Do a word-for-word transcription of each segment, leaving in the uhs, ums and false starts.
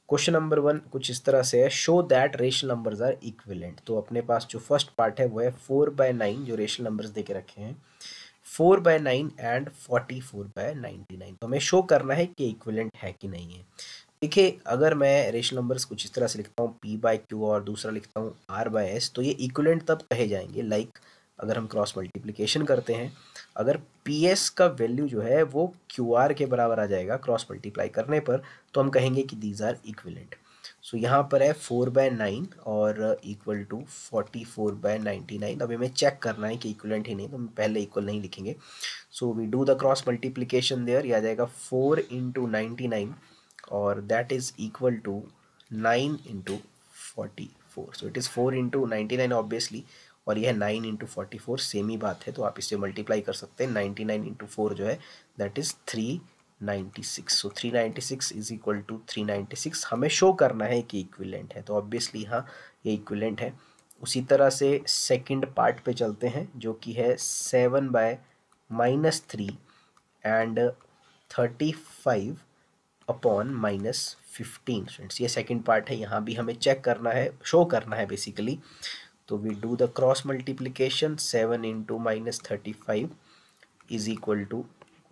Question number one कुछ इस तरह से है, show that rational numbers are equivalent. तो अपने पास जो फर्स्ट पार्ट है वो है फोर बाय नाइन, जो रेशनल नंबर्स दे के रखे हैं four by nine and forty four by ninety nine. तो हमें शो करना है कि इक्विवेलेंट है कि नहीं है। देखिए, अगर मैं रेशनल नंबर्स कुछ इस तरह से लिखता हूँ p बाय क्यू और दूसरा लिखता हूँ r बाय एस, तो ये इक्विवेलेंट तब कहे जाएंगे। लाइक like, अगर हम क्रॉस मल्टीप्लिकेशन करते हैं, अगर पी एस का वैल्यू जो है वो क्यू आर के बराबर आ जाएगा क्रॉस मल्टीप्लाई करने पर, तो हम कहेंगे कि दीज आर इक्विवेलेंट। सो यहाँ पर है फोर बाय नाइन और equal to forty four by ninety nine. अब हमें चेक करना है कि इक्विवेलेंट ही नहीं, तो हम पहले इक्वल नहीं लिखेंगे। So we do the cross multiplication there, ये आ जाएगा फोर इंटू नाइन्टी नाइन और that is equal to nine into forty four. So it is four into ninety nine obviously, और यह nine into forty four same ही बात है, तो आप इससे मल्टीप्लाई कर सकते हैं। नाइन्टी नाइन इंटू फोर जो है that is three ninety six. So three ninety six is equal to three ninety six. हमें शो करना है कि इक्विवेलेंट है, तो ऑब्वियसली हाँ ये इक्विवेलेंट है। उसी तरह से सेकंड पार्ट पे चलते हैं, जो कि है seven by minus three and thirty five upon minus fifteen. Students ये सेकंड पार्ट है, यहाँ भी हमें चेक करना है, शो करना है बेसिकली। तो we do the cross multiplication, seven into minus thirty five is equal to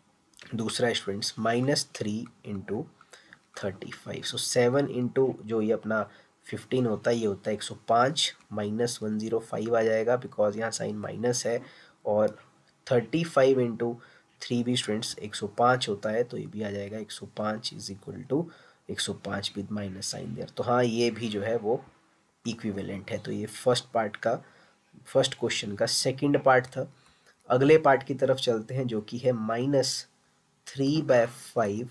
दूसरा students minus three into thirty five. So seven into जो ये अपना फिफ्टीन होता है, ये होता है एक सौ पाँच, माइनस वन ज़ीरो फाइव आ जाएगा बिकॉज यहाँ साइन माइनस है, और थर्टी फाइव इंटू थ्री भी स्टूडेंट्स एक सौ पाँच होता है, तो ये भी आ जाएगा एक सौ पाँच इज इक्वल टू एक सौ पाँच विद माइनस साइन देयर। तो हाँ ये भी जो है वो इक्विवेलेंट है। तो ये फर्स्ट पार्ट का, फर्स्ट क्वेश्चन का सेकंड पार्ट था। अगले पार्ट की तरफ चलते हैं, जो कि है minus three by five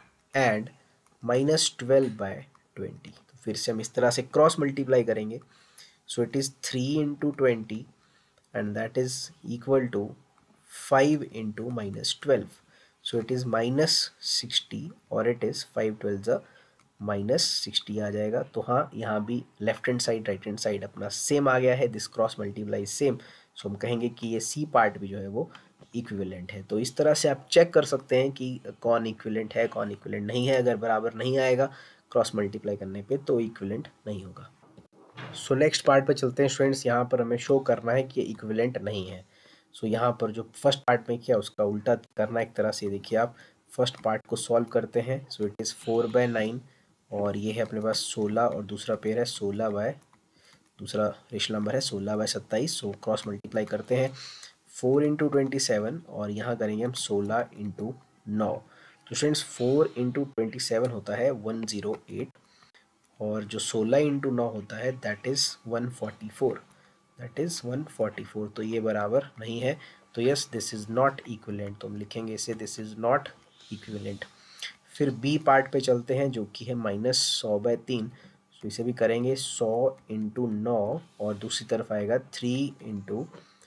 and minus twelve by twenty. तो फिर से हम इस तरह से क्रॉस मल्टीप्लाई करेंगे। So it is three into twenty and that is equal to five into minus twelve. So it is minus sixty और it is five twelve ज़ा माइनस सिक्सटी आ जाएगा। तो हाँ यहाँ भी left hand side right hand side अपना same आ गया है, this cross multiply same. So हम कहेंगे कि ये सी पार्ट भी जो है वो इक्विवेलेंट है। तो इस तरह से आप चेक कर सकते हैं कि कौन इक्विवेलेंट है कौन इक्विवेलेंट नहीं है। अगर बराबर नहीं आएगा क्रॉस मल्टीप्लाई करने पे तो इक्विवेलेंट नहीं होगा। सो नेक्स्ट पार्ट पे चलते हैं स्टूडेंट्स। यहाँ पर हमें शो करना है कि इक्विवेलेंट नहीं है। सो so, यहाँ पर जो फर्स्ट पार्ट में किया उसका उल्टा करना एक तरह से। देखिए आप फर्स्ट पार्ट को सॉल्व करते हैं। So it is four by nine और ये है अपने पास सोलह और दूसरा पेयर है सोलह बाय, दूसरा रेशनल नंबर है सोलह बाय सत्ताईस। सो क्रॉस मल्टीप्लाई करते हैं फोर इंटू ट्वेंटी सेवन और यहाँ करेंगे हम सोलह इंटू नौ। तो students four into twenty seven होता है वन ज़ीरो एट और जो सोलह इंटू नौ होता है that is one forty four, that is one forty four. तो ये बराबर नहीं है, तो yes this is not equivalent. तो हम लिखेंगे इसे दिस इज़ नॉट इक्विवेलेंट। फिर बी पार्ट पे चलते हैं, जो कि है माइनस सौ बाय तीन। तो इसे भी करेंगे सौ इंटू नौ और दूसरी तरफ आएगा three into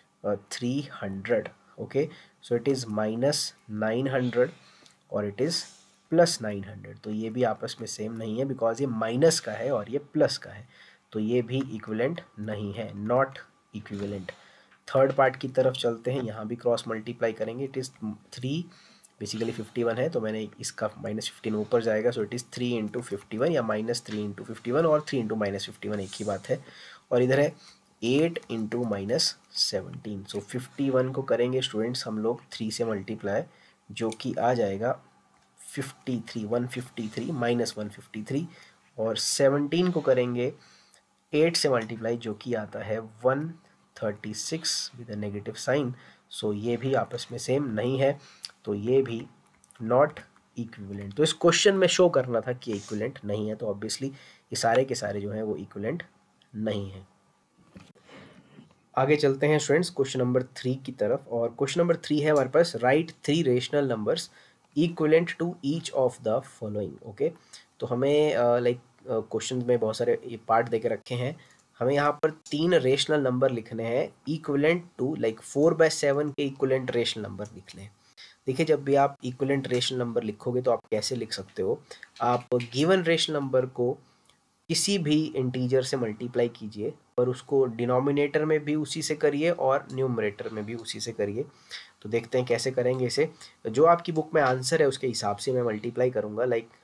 three hundred. Okay, so it is minus nine hundred और it is plus nine hundred. तो ये भी आपस में सेम नहीं है बिकॉज ये माइनस का है और ये प्लस का है, तो ये भी इक्विवेलेंट नहीं है, नॉट इक्विवेलेंट। थर्ड पार्ट की तरफ चलते हैं, यहाँ भी क्रॉस मल्टीप्लाई करेंगे। It is three, basically fifty one है तो मैंने इसका माइनस फिफ्टीन ऊपर जाएगा। So it is three into fifty one या minus three into fifty one और three into minus fifty one एक ही बात है। और इधर है eight into minus seventeen. So fifty one को करेंगे स्टूडेंट्स हम लोग थ्री से मल्टीप्लाई, जो कि आ जाएगा fifty three, one fifty three minus one fifty three. और सेवनटीन को करेंगे एट से मल्टीप्लाई, जो कि आता है one thirty six with a negative sign. So ये भी आपस में सेम नहीं है, तो ये भी नॉट इक्विवेलेंट। तो इस क्वेश्चन में शो करना था कि इक्विवेलेंट नहीं है, तो ऑब्वियसली ये सारे के सारे जो हैं वो इक्विवेलेंट नहीं है। आगे चलते हैं स्टूडेंट्स क्वेश्चन नंबर थ्री की तरफ, और क्वेश्चन नंबर थ्री है हमारे पास, right three rational numbers equivalent to each of the following. Okay, तो हमें लाइक क्वेश्चन में बहुत सारे ये पार्ट दे के रखे हैं, हमें यहाँ पर तीन रेशनल नंबर लिखने हैं equivalent to, like four by seven के इक्विवेलेंट रेशनल नंबर लिख लें। देखिए जब भी आप इक्विवेलेंट रेशनल नंबर लिखोगे तो आप कैसे लिख सकते हो, आप गिवन रेशनल नंबर को किसी भी इंटीजर से मल्टीप्लाई कीजिए, पर उसको डिनोमिनेटर में भी उसी से करिए और न्यूमरेटर में भी उसी से करिए। तो देखते हैं कैसे करेंगे इसे। जो आपकी बुक में आंसर है उसके हिसाब से मैं मल्टीप्लाई करूँगा, लाइक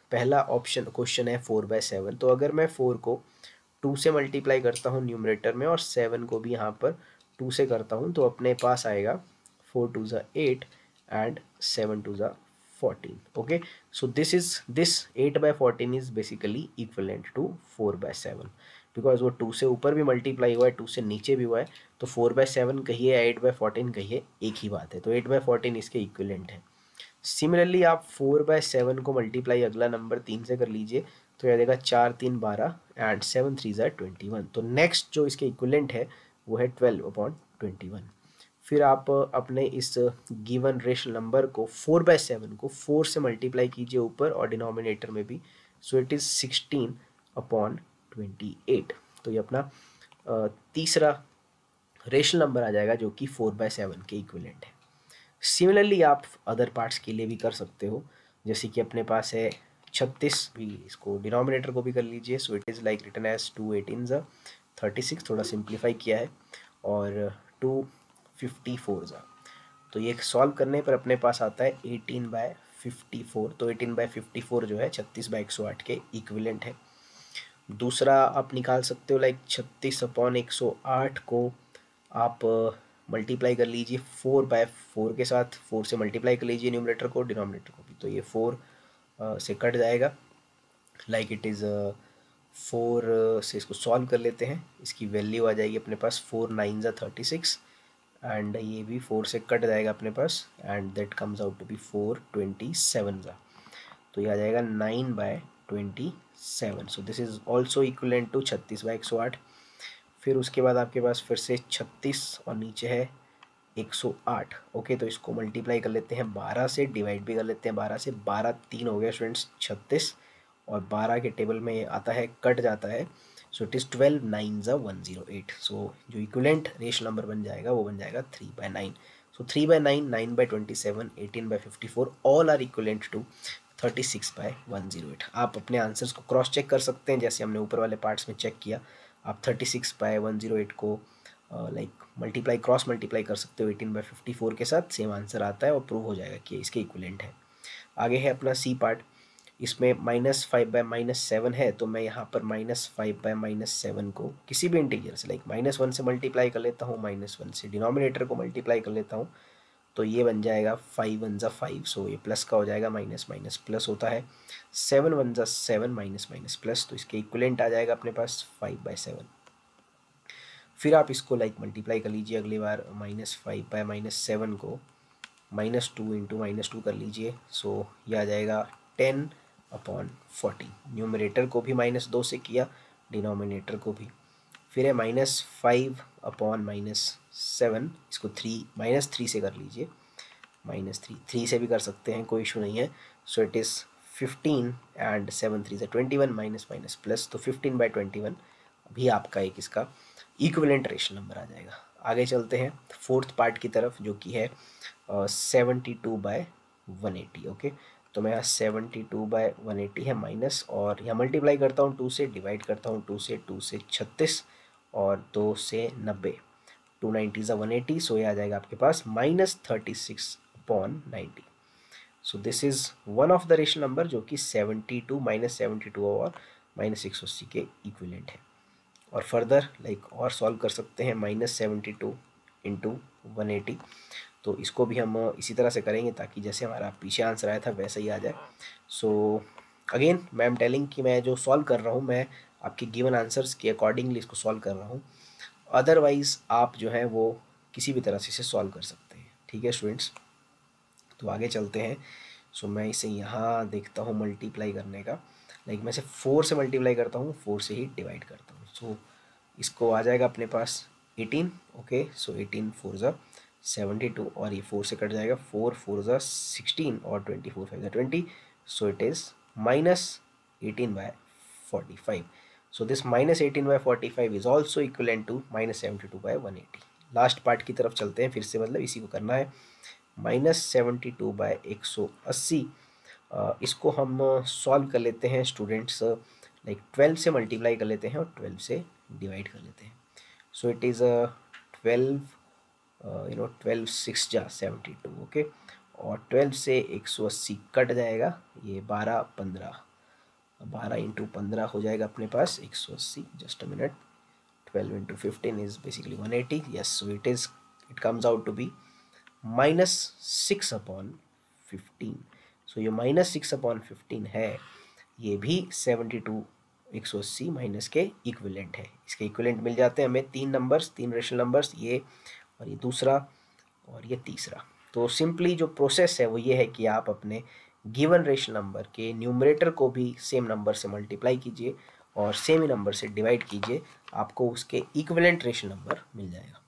पहला ऑप्शन क्वेश्चन है फोर बाय सेवन, तो अगर मैं फोर को टू से मल्टीप्लाई करता हूँ न्यूमरेटर में और सेवन को भी यहाँ पर टू से करता हूँ, तो अपने पास आएगा फोर टू ज़ा एट एंड सेवन टू ज़ा fourteen. Okay, so this is this eight by fourteen is basically equivalent to four by seven, because वो टू से ऊपर भी मल्टीप्लाई हुआ है, टू से नीचे भी हुआ है, तो फोर बाय सेवन कहिए या एट बाय फोर्टीन कहिए एक ही बात है, तो एट बाय फोर्टीन इसके इक्विलेंट है. सिमिलरली आप फोर बाय सेवन को मल्टीप्लाई अगला नंबर तीन से कर लीजिए, तो यह देगा चार तीन बारह एंड सेवन थ्री ज़ा ट्वेंटी वन. तो नेक्स्ट जो इसके इक्विलेंट है वो है ट्वेल्व अपॉन ट्वेंटी वन. फिर आप अपने इस गिवन रेशनल नंबर को फोर बाय सेवन को फोर से मल्टीप्लाई कीजिए ऊपर और डिनोमिनेटर में भी, so it is sixteen upon twenty eight. तो ये अपना अ, तीसरा रेशनल नंबर आ जाएगा जो कि फोर बाय सेवन के इक्विलेंट है. सिमिलरली आप अदर पार्ट्स के लिए भी कर सकते हो, जैसे कि अपने पास है छत्तीस, भी इसको डिनोमिनेटर को भी कर लीजिए, so it is like written as two eighteen ज़ा थर्टी सिक्स, थोड़ा सिंप्लीफाई किया है, और टू फिफ्टी फोर ज़ा. तो ये सॉल्व करने पर अपने पास आता है एटीन बाय फिफ्टी फोर. तो एटीन बाय फिफ्टी फोर जो है छत्तीस बाय एक सौ आठ के इक्विलेंट है. दूसरा आप निकाल सकते हो लाइक छत्तीस अपॉन एक सौ आठ को आप मल्टीप्लाई कर लीजिए फोर बाय फोर के साथ, फोर से मल्टीप्लाई कर लीजिए न्यूमरेटर को डिनोमिनेटर को भी, तो ये फोर से कट जाएगा, लाइक इट इज़ फोर से इसको सॉल्व कर लेते हैं, इसकी वैल्यू आ जाएगी अपने पास फोर नाइन ज़ा थर्टी सिक्स एंड ये भी फोर से कट जाएगा अपने पास and that comes out to be four twenty seven ज़ा. तो ये आ जाएगा nine by twenty seven. So this is also equivalent to छत्तीस बाय एक सौ आठ. फिर उसके बाद आपके पास फिर से छत्तीस और नीचे है एक सौ आठ. ओके, तो इसको मल्टीप्लाई कर लेते हैं बारह से, डिवाइड भी कर लेते हैं बारह से. बारह तीन हो गया स्टूडेंट्स छत्तीस, और बारह के टेबल में आता है कट जाता है, so it is twelve nine ज़ा वन ज़ीरो एट. सो जो इक्विलेंट रेशनल नंबर बन जाएगा वो बन जाएगा three by nine. So three by nine, nine by twenty seven, eighteen by fifty four all are equivalent to thirty six by one zero eight. आप अपने answers को cross check कर सकते हैं, जैसे हमने ऊपर वाले पार्ट्स में चेक किया. आप thirty six by one zero eight को लाइक मल्टीप्लाई क्रॉस मल्टीप्लाई कर सकते हो एटीन बाय फिफ्टी फोर के साथ, सेम आंसर आता है और प्रूव हो जाएगा कि इसके इक्विलेंट है. आगे है अपना सी पार्ट. इसमें minus five by minus seven है, तो मैं यहाँ पर minus five by minus seven को किसी भी इंटीजर से लाइक माइनस वन से मल्टीप्लाई कर लेता हूँ, माइनस वन से डिनोमिनेटर को मल्टीप्लाई कर लेता हूँ, तो ये बन जाएगा फाइव वन ज़ा फाइव. सो ये प्लस का हो जाएगा, माइनस माइनस प्लस होता है. सेवन वन ज़ा सेवन, माइनस माइनस प्लस, तो इसके इक्विलेंट आ जाएगा अपने पास फाइव बाय सेवन. फिर आप इसको लाइक मल्टीप्लाई कर लीजिए अगली बार, minus five by minus seven को minus two into minus two कर लीजिए, सो ये आ जाएगा टेन अपॉन फोर्टी. न्यूमरेटर को भी माइनस दो से किया, डिनोमिनेटर को भी. फिर है minus five upon minus seven, इसको थ्री माइनस थ्री से कर लीजिए, माइनस थ्री थ्री से भी कर सकते हैं, कोई इशू नहीं है. So it is fifteen and seven three से twenty one, minus minus plus, तो फिफ्टीन बाई ट्वेंटी वन भी आपका एक इसका इक्विवेलेंट रेशनल नंबर आ जाएगा. आगे चलते हैं फोर्थ पार्ट की तरफ, जो कि है seventy two by one eighty. Okay, तो मैं यहाँ seventy two by one eighty है माइनस, और यहाँ मल्टीप्लाई करता हूँ टू से, डिवाइड करता हूँ टू से, टू से छत्तीस और दो से नब्बे, टू नाइन्टी ज़ा वन एटी. सो ये आ जाएगा आपके पास minus thirty six upon ninety. So this is one of the rational number जो कि seventy two minus seventy two और माइनस एक सौ अस्सी के इक्विवेलेंट है. और फर्दर लाइक और सॉल्व कर सकते हैं minus seventy two into one eighty. तो इसको भी हम इसी तरह से करेंगे ताकि जैसे हमारा पीछे आंसर आया था वैसा ही आ जाए. सो अगेन मैं एम टेलिंग कि मैं जो सॉल्व कर रहा हूँ मैं आपके गिवन आंसर्स के अकॉर्डिंगली इसको सॉल्व कर रहा हूँ. अदरवाइज़ आप जो है वो किसी भी तरह से इसे सॉल्व कर सकते हैं. ठीक है स्टूडेंट्स, तो आगे चलते हैं. सो मैं इसे यहाँ देखता हूँ मल्टीप्लाई करने का, लाइक मैं इसे फोर से मल्टीप्लाई करता हूँ, फोर से ही डिवाइड करता हूँ. सो इसको आ जाएगा अपने पास eighteen. Okay, so eighteen four ज़ा सेवेंटी टू, और ये फोर से कट जाएगा, फोर फोर ज़ा सिक्सटीन और ट्वेंटी फोर फाइव ज़ा twenty. So it is minus eighteen by forty five. So this minus eighteen by forty five is also equivalent to minus seventy two by one eighty. Last part की तरफ चलते हैं फिर से, मतलब इसी को करना है. माइनस सेवेंटी टू बाय एक सौ अस्सी, इसको हम सॉल्व कर लेते हैं स्टूडेंट्स, लाइक ट्वेल्व से मल्टीप्लाई कर लेते हैं और ट्वेल्व से डिवाइड कर लेते हैं. So it is twelve you know twelve six जा सेवेंटी टू. ओके, और ट्वेल्व से एक सौ अस्सी कट जाएगा, ये बारह पंद्रह, बारह इंटू पंद्रह हो जाएगा अपने पास एक सौ अस्सी. Just a minute. Twelve into fifteen is basically one eighty. Yes, so it is it comes out to be minus six upon fifteen. So ये माइनस सिक्स अपॉन फिफ्टीन है, ये भी सेवेंटी टू एक सौ अस्सी माइनस के equivalent है. इसके इक्विवेलेंट मिल जाते हैं हमें तीन नंबर्स, तीन रेशनल नंबर्स, ये और ये दूसरा और ये तीसरा. तो सिंपली जो प्रोसेस है वो ये है कि आप अपने गिवन रेशनल नंबर के न्यूमरेटर को भी सेम नंबर से मल्टीप्लाई कीजिए और सेम ही नंबर से डिवाइड कीजिए, आपको उसके इक्विवेलेंट रेशनल नंबर मिल जाएगा.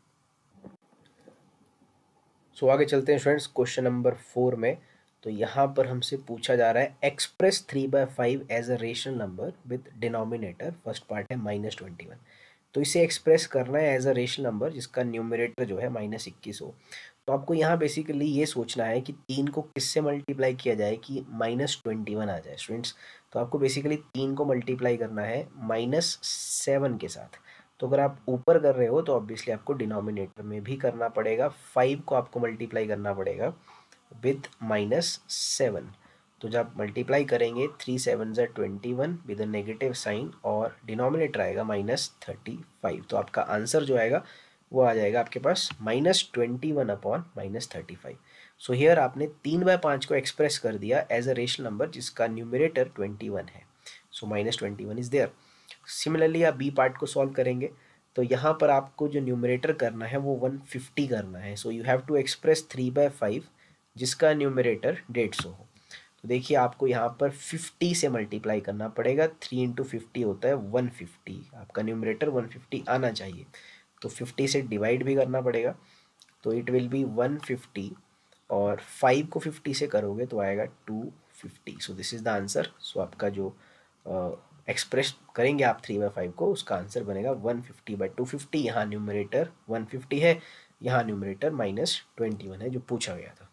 सो so, आगे चलते हैं स्टूडेंट्स क्वेश्चन नंबर फोर में. तो यहाँ पर हमसे पूछा जा रहा है express three by five as a rational number with denominator, first part है माइनस ट्वेंटी वन. तो इसे एक्सप्रेस करना है एज अ रेशनल नंबर जिसका न्यूमरेटर जो है माइनस इक्कीस हो. तो आपको यहाँ बेसिकली ये सोचना है कि तीन को किससे मल्टीप्लाई किया जाए कि माइनस ट्वेंटी वन आ जाए स्टूडेंट्स. तो आपको बेसिकली तीन को मल्टीप्लाई करना है माइनस सेवन के साथ. तो अगर आप ऊपर कर रहे हो तो ऑब्वियसली आपको डिनोमिनेटर में भी करना पड़ेगा. फाइव को आपको मल्टीप्लाई करना पड़ेगा विथ माइनस सेवन. तो जब मल्टीप्लाई करेंगे थ्री सेवन ज़ा twenty one with a negative sign और डिनोमिनेटर आएगा माइनस थर्टी फाइव. तो आपका आंसर जो आएगा वो आ जाएगा आपके पास minus twenty one upon minus thirty five. So here आपने तीन बाय पाँच को एक्सप्रेस कर दिया एज अ रेशनल नंबर जिसका न्यूमरेटर ट्वेंटी वन है. So minus twenty one is there. Similarly आप बी पार्ट को सॉल्व करेंगे तो यहाँ पर आपको जो न्यूमरेटर करना है वो वन फिफ्टी करना है. So you have to express three by five जिसका न्यूमरेटर डेढ़ सौ हो. तो देखिए आपको यहाँ पर फिफ्टी से मल्टीप्लाई करना पड़ेगा. थ्री इंटू फिफ्टी होता है वन फिफ्टी. आपका न्यूमरेटर वन फिफ्टी आना चाहिए. तो फिफ्टी से डिवाइड भी करना पड़ेगा. तो it will be one fifty और फाइव को फिफ्टी से करोगे तो आएगा two fifty. So this is the answer. सो आपका जो एक्सप्रेस uh, करेंगे आप थ्री बाई फाइव को उसका आंसर बनेगा one fifty by two fifty. यहाँ न्यूमरेटर वन फिफ्टी है, यहाँ न्यूमरेटर माइनस ट्वेंटी वन है जो पूछा गया था.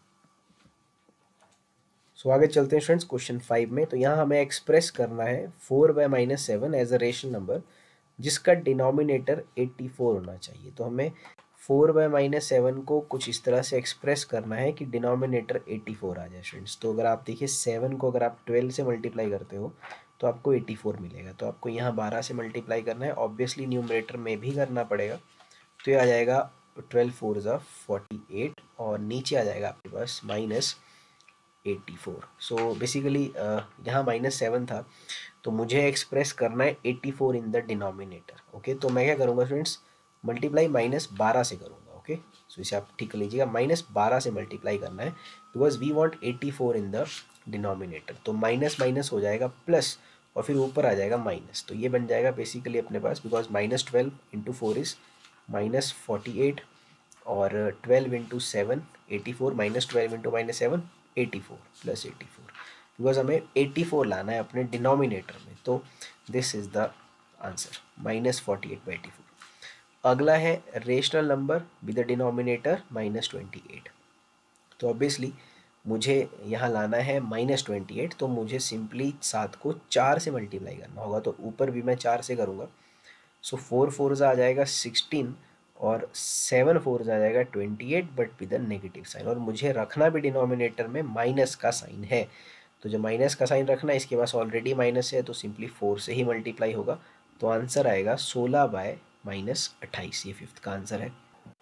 सो so, आगे चलते हैं स्टूडेंट्स क्वेश्चन फाइव में. तो यहाँ हमें एक्सप्रेस करना है four by minus seven as a rational number जिसका डिनोमिनेटर एट्टी फोर होना चाहिए. तो हमें फोर बाय माइनस सेवन को कुछ इस तरह से एक्सप्रेस करना है कि डिनोमिनेटर एट्टी फोर आ जाए स्टूडेंट्स. तो अगर आप देखिए सेवन को अगर आप ट्वेल्व से मल्टीप्लाई करते हो तो आपको एट्टी फोर मिलेगा. तो आपको यहाँ बारह से मल्टीप्लाई करना है, ऑब्वियसली न्यूमरेटर में भी करना पड़ेगा. तो ये आ जाएगा ट्वेल्व फोर ज़ा फोर्टी एट और नीचे आ जाएगा आपके पास minus eighty four. So basically यहाँ माइनस सेवन था तो मुझे एक्सप्रेस करना है eighty four in the denominator. Okay, तो मैं क्या करूँगा स्टूडेंट्स, मल्टीप्लाई माइनस बारह से करूँगा. ओके, सो इसे आप ठीक कर लीजिएगा, माइनस बारह से मल्टीप्लाई करना है because we want eighty four in the denominator. तो माइनस माइनस हो जाएगा प्लस और फिर ऊपर आ जाएगा माइनस. तो ये बन जाएगा बेसिकली अपने पास because minus twelve into four is minus forty eight और twelve into seven eighty four minus twelve into minus seven eighty four plus eighty four because हमें एटी फोर लाना है अपने डिनोमिनेटर में. तो this is the answer minus forty eight by eighty four. अगला है rational number with the denominator minus twenty eight. तो obviously मुझे यहाँ लाना है माइनस ट्वेंटी एट. तो मुझे सिंपली सात को चार से मल्टीप्लाई करना होगा. तो ऊपर भी मैं चार से करूँगा. सो फोर फोर आ जाएगा सिक्सटीन और सेवन फोर आ जाएगा twenty eight but with a negative sign. और मुझे रखना भी डिनोमिनेटर में माइनस का साइन है. तो जो माइनस का साइन रखना है इसके पास ऑलरेडी माइनस है तो सिंपली फोर से ही मल्टीप्लाई होगा. तो आंसर आएगा सोलह बाय माइनस अट्ठाईस. ये फिफ्थ का आंसर है.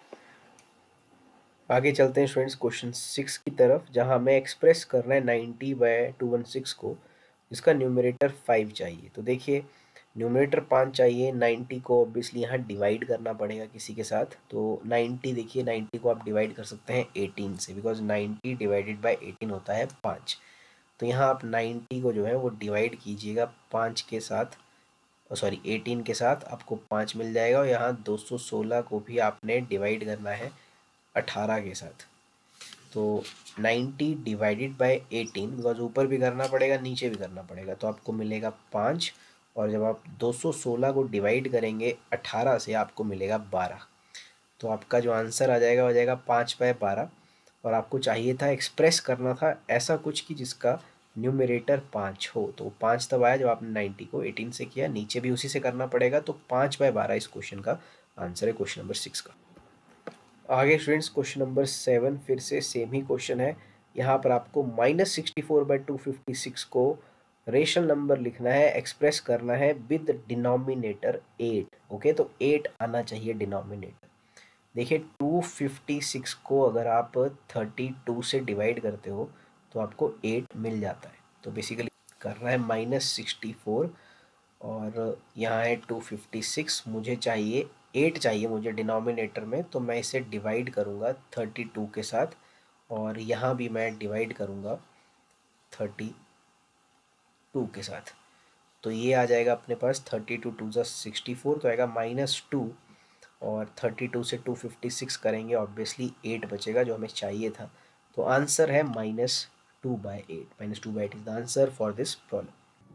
आगे चलते हैं स्टूडेंट्स क्वेश्चन सिक्स की तरफ जहां हमें एक्सप्रेस करना है ninety by two one six को जिसका न्यूमरेटर फाइव चाहिए. तो देखिए न्यूमरेटर पाँच चाहिए, नाइन्टी को ऑब्वियसली यहाँ डिवाइड करना पड़ेगा किसी के साथ. तो नाइन्टी देखिए नाइन्टी को आप डिवाइड कर सकते हैं एटीन से because ninety divided by eighteen होता है पाँच. तो यहाँ आप नाइन्टी को जो है वो डिवाइड कीजिएगा पाँच के साथ, सॉरी एटीन के साथ, आपको पाँच मिल जाएगा. और यहाँ दो सौ सोलह को भी आपने डिवाइड करना है अठारह के साथ. तो ninety divided by eighteen because ऊपर भी करना पड़ेगा नीचे भी करना पड़ेगा. तो आपको मिलेगा पाँच और जब आप दो सौ सोलह को डिवाइड करेंगे अठारह से आपको मिलेगा बारह. तो आपका जो आंसर आ जाएगा हो जाएगा पाँच बाय बारह. और आपको चाहिए था एक्सप्रेस करना था ऐसा कुछ कि जिसका न्यूमरेटर पाँच हो. तो पाँच तब आया जब आपने नाइन्टी को एटीन से किया, नीचे भी उसी से करना पड़ेगा. तो पाँच बाय बारह इस क्वेश्चन का आंसर है क्वेश्चन नंबर सिक्स का. आगे स्टूडेंट्स क्वेश्चन नंबर सेवन फिर से सेम ही क्वेश्चन है. यहाँ पर आपको minus sixty four by two fifty six को रेशनल नंबर लिखना है, एक्सप्रेस करना है विद डिनोमिनेटर एट। ओके, तो एट आना चाहिए डिनोमिनेटर। देखिए टू फिफ्टी सिक्स को अगर आप थर्टी टू से डिवाइड करते हो तो आपको एट मिल जाता है। तो बेसिकली करना है माइनस सिक्सटी फोर और यहाँ है टू फिफ्टी सिक्स, मुझे चाहिए एट चाहिए मुझे डिनोमिनेटर में, तो मैं इसे डिवाइड करूँगा थर्टी टू के साथ और यहाँ भी मैं डिवाइड करूँगा थर्टी टू के साथ। तो ये आ जाएगा अपने पास थर्टी टू टू ज़ा सिक्सटी फोर, तो आएगा माइनस टू और थर्टी टू से टू फिफ्टी सिक्स करेंगे, ऑब्वियसली एट बचेगा जो हमें चाहिए था। तो आंसर है minus two by eight. Minus two by eight is the answer for this problem.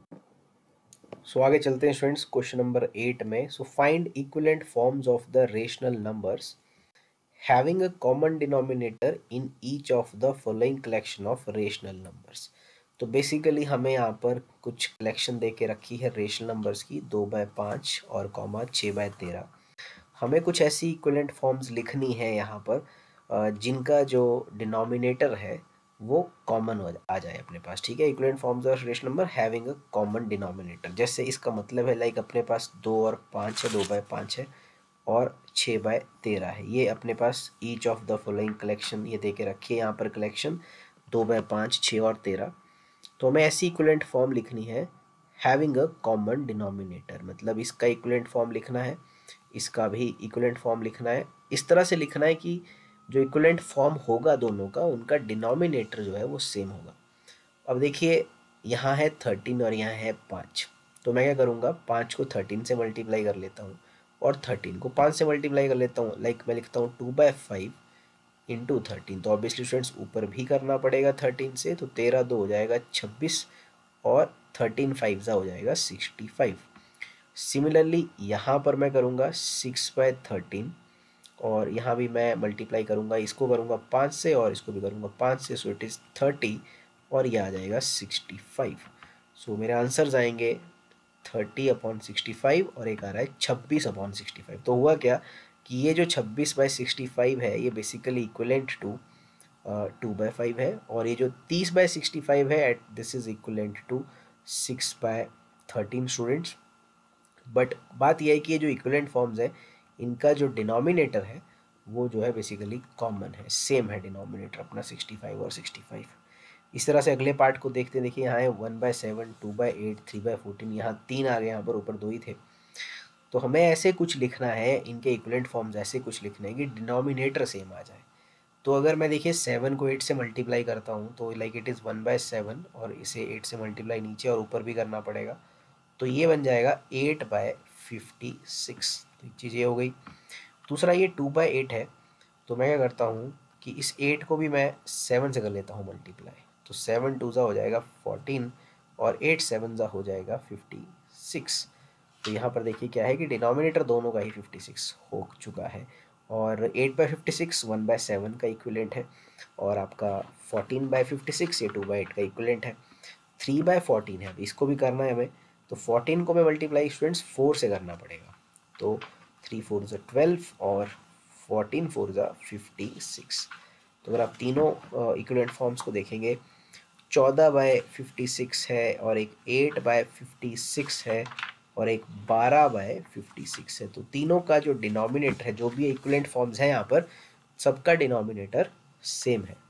So आगे चलते हैं स्टूडेंट्स क्वेश्चन नंबर एट में। So find equivalent forms of the rational numbers having a common denominator in each of the following collection of rational numbers. तो basically हमें यहाँ पर कुछ collection दे के रखी है रेशनल नंबर्स की, दो बाय पाँच और कॉमा छः बाय तेरह। हमें कुछ ऐसी इक्विवेलेंट फॉर्म्स लिखनी है यहाँ पर जिनका जो डिनोमिनेटर है वो कॉमन हो आ जाए अपने पास। ठीक है, equivalent forms of rational number having a common denominator. जैसे इसका मतलब है लाइक अपने पास दो और पाँच है, दो बाय पाँच है और छः बाय तेरह है। ये अपने पास each of the following collection ये दे के रखी है यहाँ पर कलेक्शन दो बाय पाँच, छः और तेरह। तो हमें ऐसी इक्विवेलेंट फॉर्म लिखनी है हैविंग अ कॉमन डिनोमिनेटर, मतलब इसका इक्विवेलेंट फॉर्म लिखना है, इसका भी इक्विवेलेंट फॉर्म लिखना है। इस तरह से लिखना है कि जो इक्विवेलेंट फॉर्म होगा दोनों का, उनका डिनोमिनेटर जो है वो सेम होगा। अब देखिए यहाँ है थर्टीन और यहाँ है पाँच, तो मैं क्या करूँगा, पाँच को थर्टीन से मल्टीप्लाई कर लेता हूँ और थर्टीन को पाँच से मल्टीप्लाई कर लेता हूँ। लाइक मैं लिखता हूँ two by five into thirteen, तो ऑब्वियसली स्टूडेंट्स ऊपर भी करना पड़ेगा थर्टीन से, तो तेरह दो हो जाएगा छब्बीस और थर्टीन फाइव ज़ा हो जाएगा सिक्सटी फाइव। सिमिलरली यहाँ पर मैं करूँगा सिक्स बाय थर्टीन और यहाँ भी मैं मल्टीप्लाई करूँगा, इसको करूँगा पाँच से और इसको भी करूँगा पाँच से, सो इट इज़ थर्टी और ये आ जाएगा सिक्सटी फाइव। सो मेरे आंसर्स आएंगे थर्टी अपॉन सिक्सटी फाइव और एक आ रहा है छब्बीस अपॉन सिक्सटी फाइव। तो हुआ क्या कि ये जो छब्बीस बाई सिक्सटी फाइव है ये basically equivalent to two by five है, और ये जो तीस बाई सिक्सटी फाइव है at this is equivalent to six by thirteen students. But बात यह है कि ये जो इक्विवेलेंट फॉर्म्स है इनका जो डिनोमिनेटर है वो जो है बेसिकली कॉमन है, सेम है डिनोमिनेटर अपना सिक्सटी फाइव और सिक्सटी फाइव। इस तरह से अगले पार्ट को देखते हैं। देखिए यहाँ है one by seven, two by eight, three by fourteen, यहाँ तीन आ गए, यहाँ पर ऊपर दो ही थे। तो हमें ऐसे कुछ लिखना है, इनके इक्विवेलेंट फॉर्म्स ऐसे कुछ लिखने हैं कि डिनोमिनेटर सेम आ जाए। तो अगर मैं देखिए सेवन को एट से मल्टीप्लाई करता हूँ तो like it is one by seven और इसे एट से मल्टीप्लाई नीचे और ऊपर भी करना पड़ेगा, तो ये बन जाएगा एट बाय फिफ्टी सिक्स। तो एक चीज़ ये हो गई। दूसरा ये टू बाय एट है, तो मैं क्या करता हूँ कि इस एट को भी मैं सेवन से कर लेता हूँ मल्टीप्लाई, तो सेवन टू ज़ा हो जाएगा फोर्टीन और एट सेवन ज़ा हो जाएगा फिफ्टी सिक्स। तो यहाँ पर देखिए क्या है कि डिनोमिनेटर दोनों का ही फिफ्टी सिक्स हो चुका है, और eight by fifty six one by seven का इक्विवेलेंट है, और आपका फोर्टीन बाई फिफ्टी सिक्स ये टू बाई एट का इक्विवेलेंट है। थ्री बाय फोर्टीन है, इसको भी करना है हमें, तो फोर्टीन को मैं मल्टीप्लाई स्टूडेंट्स फोर से करना पड़ेगा, तो थ्री फोर ज़ा ट्वेल्व और फोर्टीन फोर ज़ा फिफ्टी सिक्स। तो अगर आप तीनों इक्विवेलेंट फॉर्म्स को देखेंगे, चौदह बाय फिफ्टी सिक्स है और एक एट बाय फिफ्टी सिक्स है और एक बारह बाय फिफ्टी सिक्स है। तो तीनों का जो डिनोमिनेटर है, जो भी इक्विवेलेंट फॉर्म्स हैं यहाँ पर, सबका डिनोमिनेटर सेम है।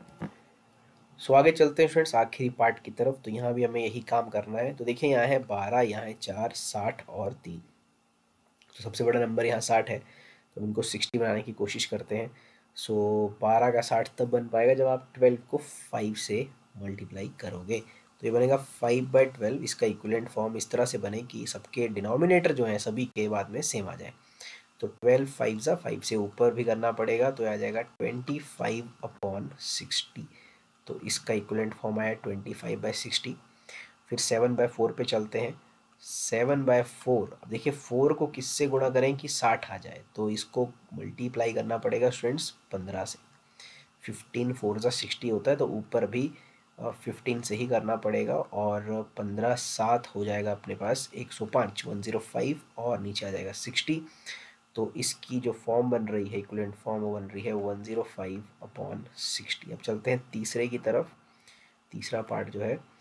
सो आगे चलते हैं स्टूडेंट्स आखिरी पार्ट की तरफ। तो यहाँ भी हमें यही काम करना है। तो देखिए यहाँ है बारह, यहाँ है चार, साठ और तीन। तो सबसे बड़ा नंबर यहाँ साठ है, तो हम इनको सिक्सटी बनाने की कोशिश करते हैं। सो बारह का साठ तब बन पाएगा जब आप ट्वेल्व को फाइव से मल्टीप्लाई करोगे। तो ये बनेगा फाइव बाई ट्वेल्व। इसका इक्विवेलेंट फॉर्म इस तरह से बने कि सबके डिनोमिनेटर जो हैं सभी के बाद में सेम आ जाए। तो ट्वेल्व फाइव ज़ा फाइव से ऊपर भी करना पड़ेगा, तो आ जाएगा ट्वेंटी फाइव अपॉन सिक्सटी। तो इसका इक्विवेलेंट फॉर्म आया ट्वेंटी फाइव बाई सिक्सटी। फिर सेवन बाय फोर पे चलते हैं। सेवन बाय फोर, अब देखिए फोर को किससे गुणा करें कि साठ आ जाए, तो इसको मल्टीप्लाई करना पड़ेगा स्टूडेंट्स पंद्रह से। फिफ्टीन फोर ज़ा सिक्सटी होता है, तो ऊपर भी फिफ्टीन से ही करना पड़ेगा, और पंद्रह सात हो जाएगा अपने पास एक सौ पाँच, वन ज़ीरो फाइव, और नीचे आ जाएगा सिक्सटी। तो इसकी जो फॉर्म बन रही है, इक्विवेलेंट फॉर्म वो बन रही है one zero five upon sixty. अब चलते हैं तीसरे की तरफ। तीसरा पार्ट जो है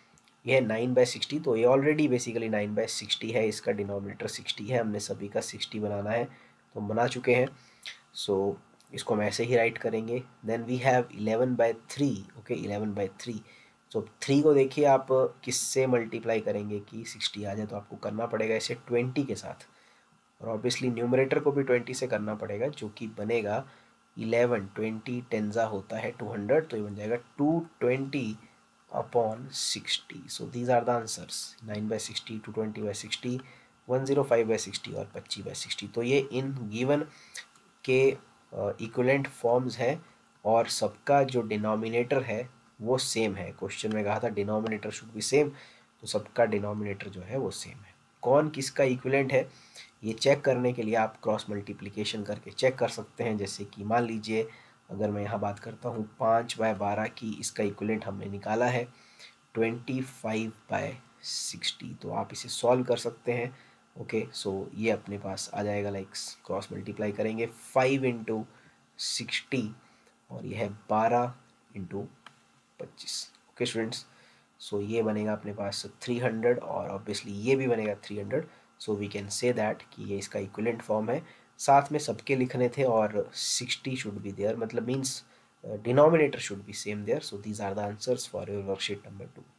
ये है नाइन बाई सिक्सटी, तो ये already basically nine by sixty है, इसका डिनोमिनेटर सिक्सटी है, हमने सभी का सिक्सटी बनाना है तो हम बना चुके हैं। सो so, इसको हम ऐसे ही राइट करेंगे। Then we have eleven by three, okay eleven by three. So three को देखिए आप किससे मल्टीप्लाई करेंगे कि सिक्सटी आ जाए, तो आपको करना पड़ेगा इसे ट्वेंटी के साथ, और ऑब्वियसली न्यूमरेटर को भी ट्वेंटी से करना पड़ेगा, जो कि बनेगा इलेवन, ट्वेंटी टेंजा होता है टू हंड्रेड, तो ये बन जाएगा two twenty upon sixty. So these are the answers, nine by sixty, two twenty by sixty, one zero five by sixty और पच्चीस बाई सिक्सटी। तो ये इन गिवन के इक्विवेलेंट फॉर्म्स हैं और सबका जो डिनोमिनेटर है वो सेम है। क्वेश्चन में कहा था डिनोमिनेटर शुड बी सेम, तो सबका डिनोमिनेटर जो है वो सेम है। कौन किसका इक्विवेलेंट है ये चेक करने के लिए आप क्रॉस मल्टीप्लिकेशन करके चेक कर सकते हैं। जैसे कि मान लीजिए अगर मैं यहाँ बात करता हूँ पाँच बाय बारह की, इसका इक्विवेलेंट हमने निकाला है ट्वेंटी फाइव बाय सिक्सटी, तो आप इसे सॉल्व कर सकते हैं। ओके सो ये अपने पास आ जाएगा, लाइक क्रॉस मल्टीप्लाई करेंगे फाइव इंटू सिक्सटी और ये है बारह इंटू पच्चीस। ओके स्टूडेंट्स, सो ये बनेगा अपने पास थ्री हंड्रेड और ऑब्वियसली ये भी बनेगा three hundred. So we can say that कि ये इसका इक्विवेलेंट फॉर्म है। साथ में सबके लिखने थे और सिक्सटी शुड बी देयर, मतलब means denominator should be same there. So these are the answers for your worksheet number to.